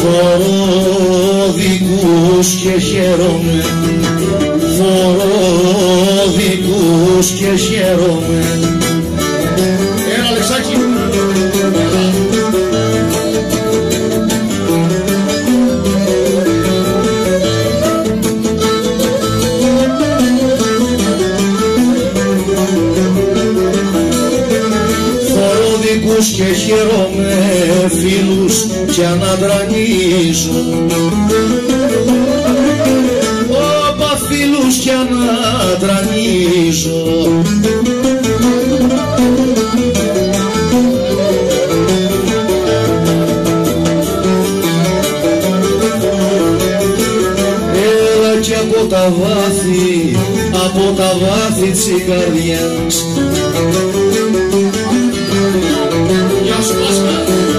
Φορώ δικούς και χαίρομαι, φορώ δικούς και χαίρομαι. Έλα Αλεξάκη. Φορώ δικούς και χαίρομαι, φίλους κι αναδρανίζω. Όπα φίλους κι αναδρανίζω. Έλα κι από τα βάθη της καρδιάς. Γεια σου Πάσχα.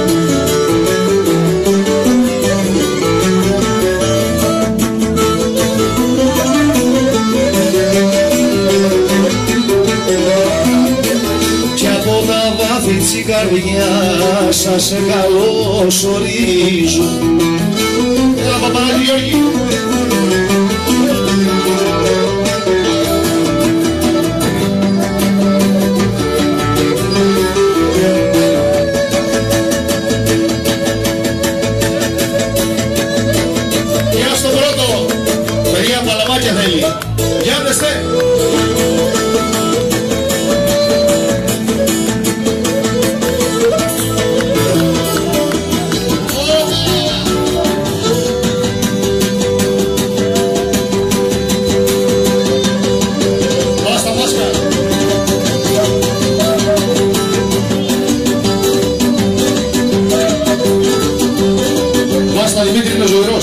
Κι από τα βάθη της καρδιάς σας καλωσορίζω. Έλα Παπαγιώργη. Δημήτρη είναι ζωηρός.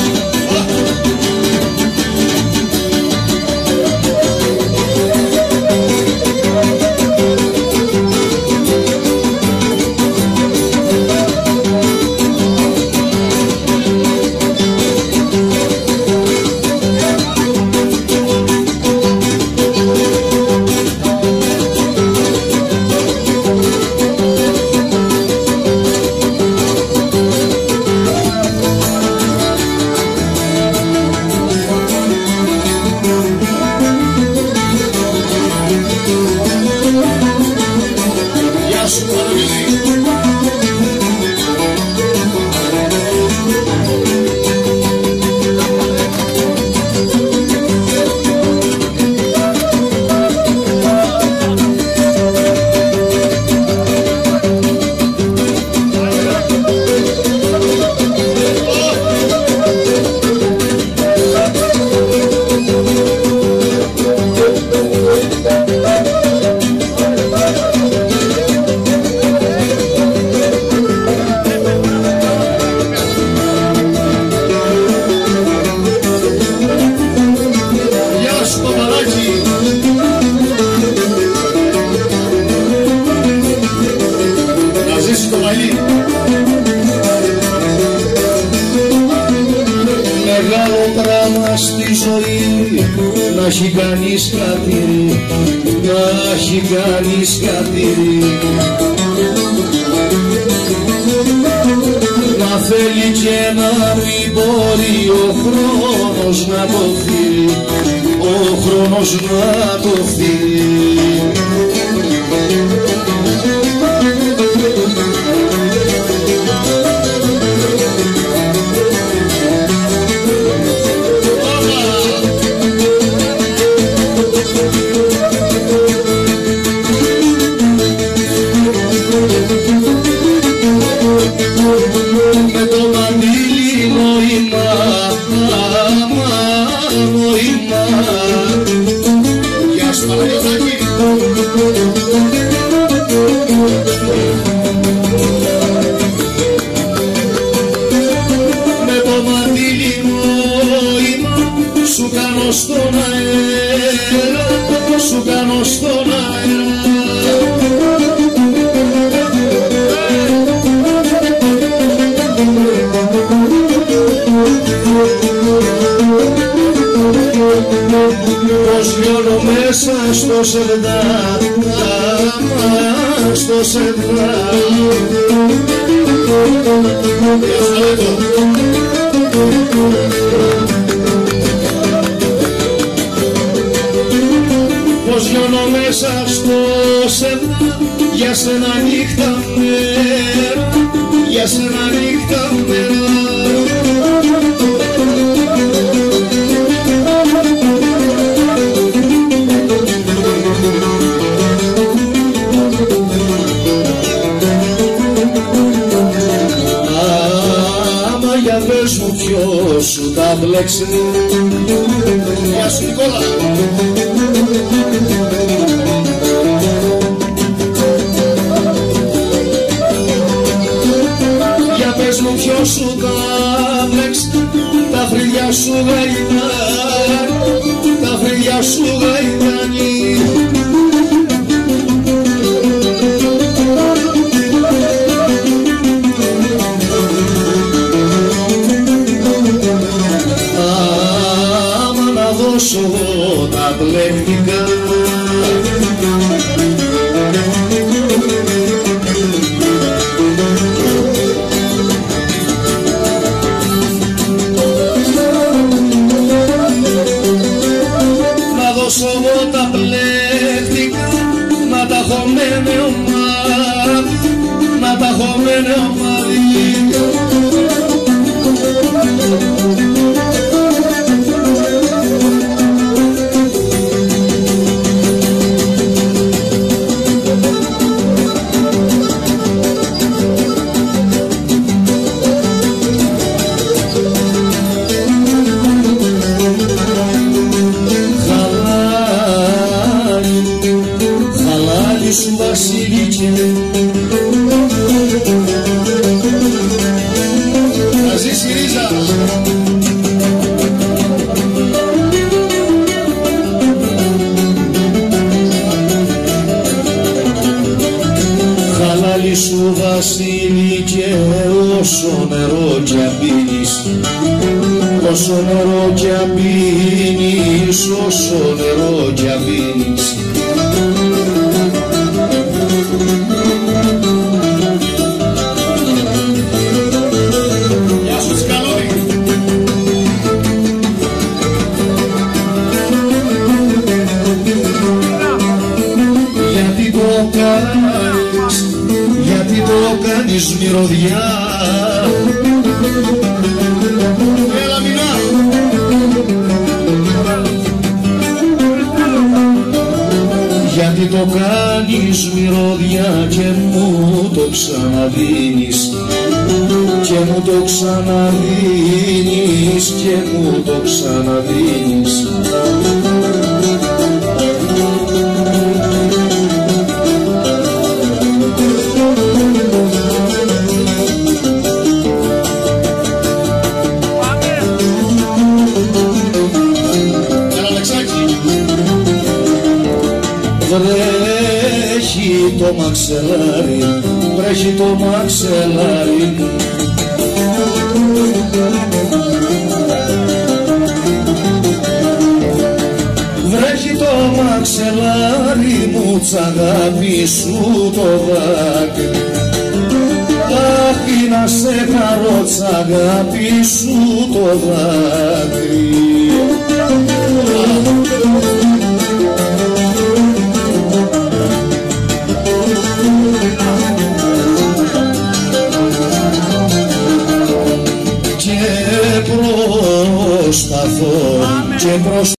Μεγάλο πράγμα στη ζωή να έχει κανείς χατήρι, να έχει κανείς χατήρι. Να θέλει και να μην μπορεί ο χρόνος να το φύρει, ο χρόνος να το φύρει. Με το μαντήλι νόημα, νόημα. Γεια σου Παναγιωτάκη. Με το μαντήλι νόημα σου κάνω στον αέρα, σου κάνω στον αέρα. Πως λιώνω μέσα στο σερδά, στο σερδά. Πως γιώνω μέσα στο σένα, για σένα νύχτα μέρα, για σένα νύχτα μέρα. Άμα για πες μου ποιος σου τα μπλέξει. Γεια σου Νικόλα. Για πες μου ποιος σου τα μπλέξει, τα φρύδια σου γαϊτάνι, τα φρύδια σου γαϊτάνι. Άμα να δώσω τα μπλέκτικα, να δώσω εγώ τα μπλέκτικα, να τα έχω με νεομάδι, να τα έχω με νεομάδι. Χαλάλι σου Βασίλικε, να ζήσει η ρίζα. Χαλάλι σου Βασίλικε, όσο νερό κι αν πίνεις, όσο νερό κι αν πίνεις, όσο νερό κι αν πίνεις. Γεια σου Τσικαλώδη. Γιατί το κάνεις, γιατί το κάνεις μυρωδιά. Έλα Μινά. Γιατί το κάνεις μυρωδιά και μου το ξαναδίνεις, και μου το ξαναδίνεις, και μου το ξαναδίνεις. Βρέχει το μαξελάρι, βρέχει το μαξελάρι. Βρέχει το μαξελάρι μου, τ' αγάπη σου το δάκρυ. Αχ, να σε χαρώ, τ' αγάπη σου το δάκρυ. Και προσπαθώ, και προσπαθώ